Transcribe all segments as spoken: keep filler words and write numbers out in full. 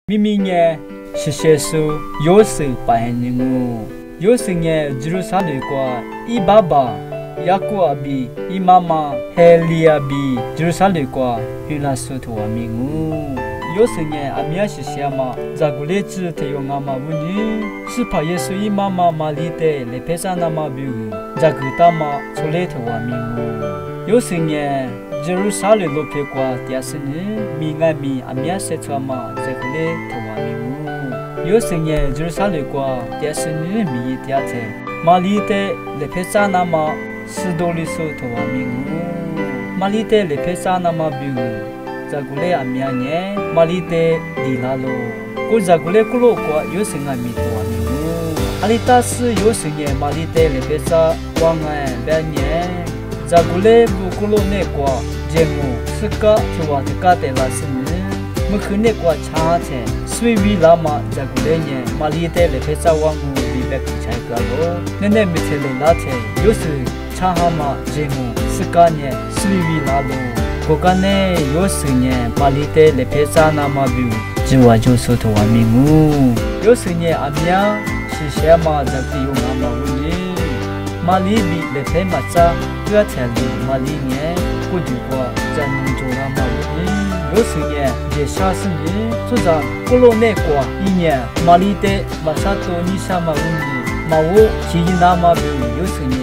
明明年是些数有时白年哦，有时年就是三六过一爸爸。雅各阿比伊妈妈海利阿比就是三六过原来说图阿米乌有时年阿米亚是什么在古列子提用阿妈乌尼是怕耶稣伊妈妈玛丽的来陪上阿妈比乌在古大妈出来图阿米乌有时年就是三六罗皮过第二十年米爱米阿米亚是出阿妈在古列图阿米乌有时年就是三六过第二十年米第二天玛丽的来陪上阿妈是多里说头阿米乌，马里的勒佩萨那么比如，在古来阿米亚年，马里的里拉罗，古在古来古罗过有生阿米头阿米乌，阿里达斯有生年马里的勒佩萨往安百年，在古来不古罗内过节目是个就话的个的拉斯呢，么可内过差钱，所以为拉嘛在古来年马里的勒佩萨往乌比白苦菜个罗，那那没钱来拉钱，有时。查哈嘛节目是个年是为拉路，我个呢有时年马里的勒佩萨那么比，就我就说头阿米乌，有时年阿米亚是什么在地用阿妈乌尼，马里比勒佩马扎个才里马里年，我就过在农做阿妈乌尼，有时年这下十年，就在古罗内过一年马里的马萨多尼沙马乌尼，马乌其那么比有时年。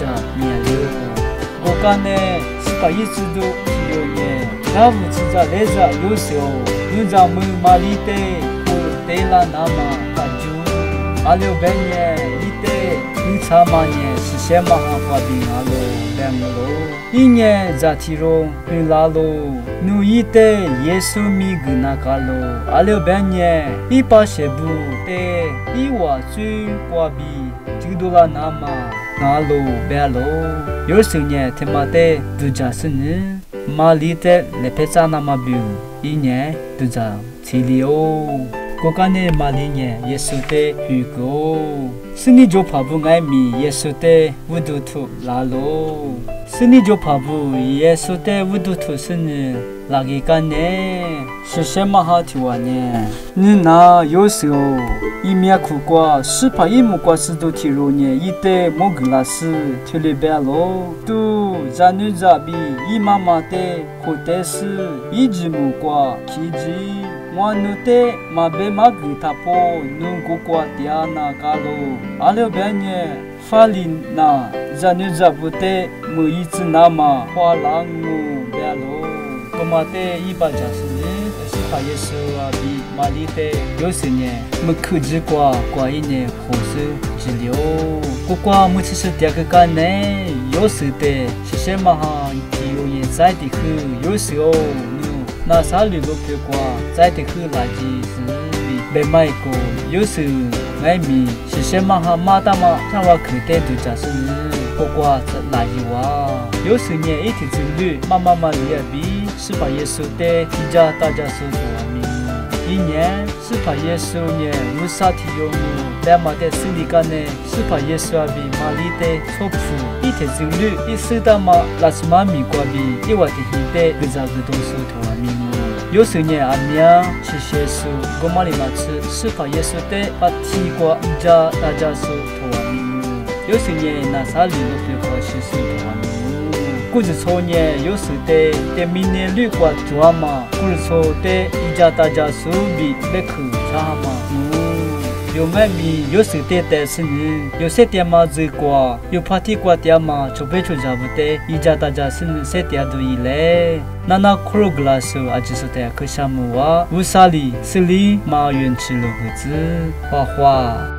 我讲呢，是把一直都提有呢，那不是在来着有时候，有在门马里的，我对了那么感觉，阿六百年一代，有差嘛年是什么哈发病阿罗两罗，一年在提罗回来罗，努一代耶稣米个那个罗，阿六百年一把些布的，一瓦最挂比，就多了那么。那路白路，有时呢，他妈的度假是呢，马里的勒佩萨那么比，一年度假七里哦。我讲呢，马里呢，耶稣的预告，是你就怕不爱米，耶稣的乌杜图拉路，是你就怕不耶稣的乌杜图是呢。拉给干呢，是什么好听话呢？你那有时候一面苦瓜，是怕一木瓜是都提肉呢，一袋木格拉斯提了白喽，都咱女咋比一妈妈的或者是一只木瓜，其实我努的马贝马格他婆努古瓜迪亚那嘎喽，阿了白呢。法林那咱女咋不得木一只那么花郎木白喽。我们的一般家是呢，是怕耶稣啊比马里的有时呢，么科技过过一年后是治疗，不过么其实第二个干呢，有时的是什么哈，有人在的去，有时候呢，那啥里都别过，在的去垃圾是被买过，有时爱米是什么哈，马达嘛，像我去的度假是呢，不过垃圾哇，有时呢一天之旅，妈妈妈里也比。是把耶稣的一家大家说多名，一年是把耶稣呢无啥提用，两马的生理干呢是把耶稣比马里的错付，一天之旅一时的嘛拉斯马米瓜比一瓦的黑的不咋个东西多名，有时呢阿米亚是耶稣，我马里马吃是把耶稣的把提过一家大家说多名，有时呢那啥里都别过是说多名。故事说呢，有时的在明年旅馆做嘛，故事说的一家大家手比来去查嘛，嗯，有买米，有时的但是呢，有些店嘛最贵，有 party 过店嘛，就别出家不得，一家大家是呢，些店都一类，那那 kro glass 啊，就是的可项目啊，乌沙里是里马园吃了个子，花花。